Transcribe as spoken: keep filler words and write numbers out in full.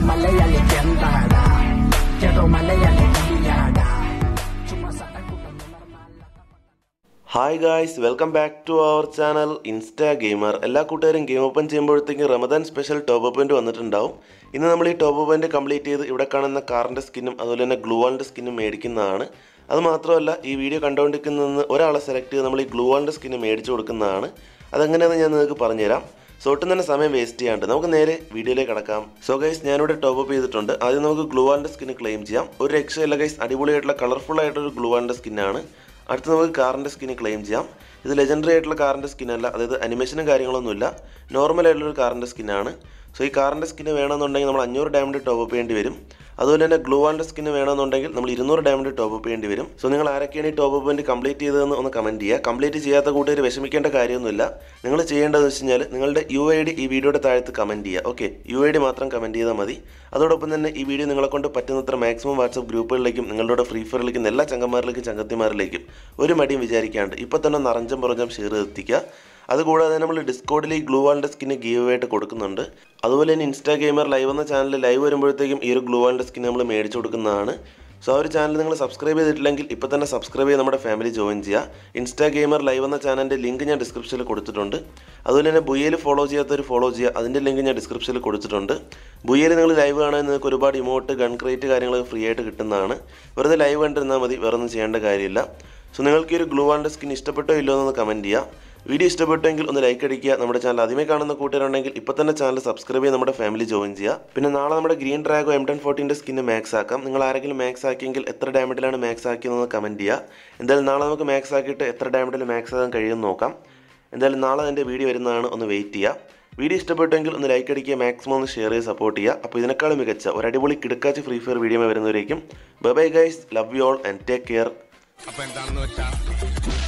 Hi guys, welcome back to our channel INSTAGAMER. എല്ലാ കൂട്ടുകാരും game open ചെയ്യുമ്പോഴത്തേക്കും Ramadan special top up event വന്നിട്ടുണ്ടാവും. ഇന്ന് നമ്മൾ ഈ ടോപ്പ് അപ്പ് ഇവന്റ് കംപ്ലീറ്റ് ചെയ്ത് ഇവിടെ കാണുന്ന കാറിന്റെ സ്കിന്നും അതുപോലെ തന്നെ ഗ്ലൂ വാളിന്റെ സ്കിന്നും മേടിക്കുന്നതാണ്. അത് മാത്രമല്ല ഈ വീഡിയോ കണ്ടുകൊണ്ടിരിക്കുന്നതിന് ഒരാളെ സെലക്ട് ചെയ്ത് നമ്മൾ ഈ ഗ്ലൂ വാളിന്റെ സ്കിന്ന് മേടിച്ചു കൊടുക്കുന്നതാണ്. അതെങ്ങനെയാണെന്ന് ഞാൻ നിങ്ങൾക്ക് പറഞ്ഞുതരാം. സോ ഒട്ടും തന്നെ സമയം വേസ്റ്റ് ചെയ്യാണ്ട് നമുക്ക് നേരെ വീഡിയോയിലേക്ക് കടക്കാം. സോ ഗൈസ്, ഞാനിവിടെ ടോപ്പ് അപ്പ് ചെയ്തിട്ടുണ്ട്. ആദ്യം നമുക്ക് ഗ്ലൂ വാളിന്റെ സ്കിന്ന് ക്ലെയിം ചെയ്യാം. ഒരു രക്ഷയില്ല ഗൈസ്, അടിപൊളിയായിട്ടുള്ള കളർഫുൾ ആയിട്ടൊരു ഗ്ലൂ വാളിന്റെ സ്കിന്നാണ്. അടുത്ത് നമുക്ക് കാറിൻ്റെ സ്കിന്ന് ക്ലെയിം ചെയ്യാം. ഇത് ലെജൻഡറി ആയിട്ടുള്ള കാറിൻ്റെ സ്കിന്നല്ല, അതായത് അനിമേഷനും കാര്യങ്ങളൊന്നുമില്ല, നോർമൽ ആയിട്ടുള്ളൊരു കാറിൻ്റെ സ്കിന്നാണ്. സോ ഈ കാറിൻ്റെ സ്കിന്ന് വേണമെന്നുണ്ടെങ്കിൽ നമ്മൾ അഞ്ഞൂറ് ഡയമണ്ട് ടോപ്പ് അപ്പ് ചെയ്യേണ്ടി വരും. അതുപോലെ തന്നെ ഗ്ലൂ വാളിൻ്റെ സ്കിന്ന് വേണമെന്നുണ്ടെങ്കിൽ നമ്മൾ ഇരുന്നൂറ് ഡയമണ്ട് ടോപ്പ് അപ്പ് ചെയ്യേണ്ടി വരും. സോ നിങ്ങൾ ആരൊക്കെയാണ് ഈ ടോപ്പ് അപ്പ് വേണ്ടി കംപ്ലീറ്റ് ചെയ്തതെന്ന് ഒന്ന് കമൻറ്റ് ചെയ്യുക. കംപ്ലീറ്റ് ചെയ്യാത്ത കൂട്ടുകാർ വിഷമിക്കേണ്ട കാര്യമൊന്നുമില്ല. നിങ്ങൾ ചെയ്യേണ്ടതെന്ന് വെച്ച് കഴിഞ്ഞാൽ നിങ്ങളുടെ യു ഐ ഡി ഈ വീഡിയോയുടെ താഴത്ത് കമൻറ്റ് ചെയ്യുക. ഓക്കെ, യു ഐ ഡി മാത്രം കമൻറ്റ് ചെയ്താൽ മതി. അതോടൊപ്പം തന്നെ ഈ വീഡിയോ നിങ്ങളെ കൊണ്ട് പറ്റുന്നത്ര മാക്സിമം വാട്സപ്പ് ഗ്രൂപ്പുകളിലേക്കും നിങ്ങളുടെ ഫ്രീ ഫയറിലേക്കും എല്ലാ ചങ്ങന്മാരിലേക്കും ചങ്ങത്തിമാരിലേക്കും ഒരു മടിയും വിചാരിക്കാണ്ട് ഇപ്പോൾ തന്നെ നറഞ്ചം പുറഞ്ചം ഷെയർ എത്തിക്കുക. അതുകൂടാതെ നമ്മൾ ഡിസ്കോഡിൽ ഈ ഗ്ലൂ വാളിൻ്റെ സ്കിന്ന് ഗീവ് ആയിട്ട് കൊടുക്കുന്നുണ്ട്. അതുപോലെ തന്നെ ഇൻസ്റ്റാഗെയിമർ ലൈവ് എന്ന ചാനൽ ലൈവ് വരുമ്പോഴത്തേക്കും ഈ ഒരു ഗ്ലൂ വാളിൻ്റെ സ്കിന്ന് നമ്മൾ മേടിച്ചു കൊടുക്കുന്നതാണ്. സോ ആ ഒരു ചാനൽ നിങ്ങൾ സബ്സ്ക്രൈബ് ചെയ്തിട്ടില്ലെങ്കിൽ ഇപ്പോൾ തന്നെ സബ്സ്ക്രൈബ് ചെയ്ത് നമ്മുടെ ഫാമിലി ജോയിൻ ചെയ്യുക. ഇൻസ്റ്റാഗെയിമർ ലൈവ് എന്ന ചാനലിൻ്റെ ലിങ്ക് ഞാൻ ഡിസ്ക്രിപ്ഷനിൽ കൊടുത്തിട്ടുണ്ട്. അതുപോലെ തന്നെ ബുയയിൽ ഫോളോ ചെയ്യാത്തൊരു ഫോളോ ചെയ്യുക, അതിൻ്റെ ലിങ്ക് ഞാൻ ഡിസ്ക്രിപ്ഷനിൽ കൊടുത്തിട്ടുണ്ട്. ബുയയിൽ നിങ്ങൾ ലൈവ് കാണാൻ നിങ്ങൾക്ക് ഒരുപാട് ഇമോട്ട് ഗൺ ക്രേറ്റ് കാര്യങ്ങളൊക്കെ ഫ്രീ ആയിട്ട് കിട്ടുന്നതാണ്. വെറുതെ ലൈവ് കണ്ടിരുന്നാൽ മതി, വേറെ ഒന്നും ചെയ്യേണ്ട കാര്യമില്ല. സോ നിങ്ങൾക്ക് ഈ ഒരു ഗ്ലൂ വാളിൻ്റെ സ്കിൻ ഇഷ്ടപ്പെട്ടോ ഇല്ലോ എന്നൊന്ന് കമൻറ്റ് ചെയ്യുക. വീഡിയോ ഇഷ്ടപ്പെട്ടെങ്കിൽ ഒന്ന് ലൈക്ക് അടിക്കുക. നമ്മുടെ ചാനൽ ആദ്യമേ കാണുന്ന കൂട്ടുകാരുണ്ടെങ്കിൽ ഇപ്പോൾ തന്നെ ചാനൽ സബ്സ്ക്രൈബ് ചെയ്ത് നമ്മുടെ ഫാമിലി ജോയിൻ ചെയ്യുക. പിന്നെ നാളെ നമ്മുടെ ഗ്രീൻ ഡ്രാഗോ എം ടെൻ ഫോർട്ടീൻ്റെ സ്കിന്ന് മാക്സ് ആക്കാം. നിങ്ങൾ ആരെങ്കിലും മാക്സ് ആക്കിയെങ്കിൽ എത്ര ഡയമണ്ടിലാണ് മാക്സ് ആക്കിയതെന്ന് കമൻറ്റ് ചെയ്യുക. എന്തായാലും നാളെ നമുക്ക് മാക്സ് ആക്കിയിട്ട് എത്ര ഡയമണ്ടിൽ മാക്സ് ആകാൻ കഴിയുമെന്ന് നോക്കാം. എന്തായാലും നാളെ എൻ്റെ വീഡിയോ വരുന്നതാണ്, ഒന്ന് വെയിറ്റ് ചെയ്യുക. വീഡിയോ ഇഷ്ടപ്പെട്ടെങ്കിൽ ഒന്ന് ലൈക്ക് അടിക്കുക, മാക്സിമം ഒന്ന് ഷെയർ ചെയ്ത് സപ്പോർട്ട് ചെയ്യുക. അപ്പോൾ ഇതിനേക്കാളും മികച്ച ഒരു അടിപൊളി കിടക്കാച്ച് ഫ്രീ ഫയർ വീഡിയോ വരുന്നവരേക്കും bye bye guys, love you all and take care. അപ്പോൾ എന്താണെന്ന് വെച്ചാൽ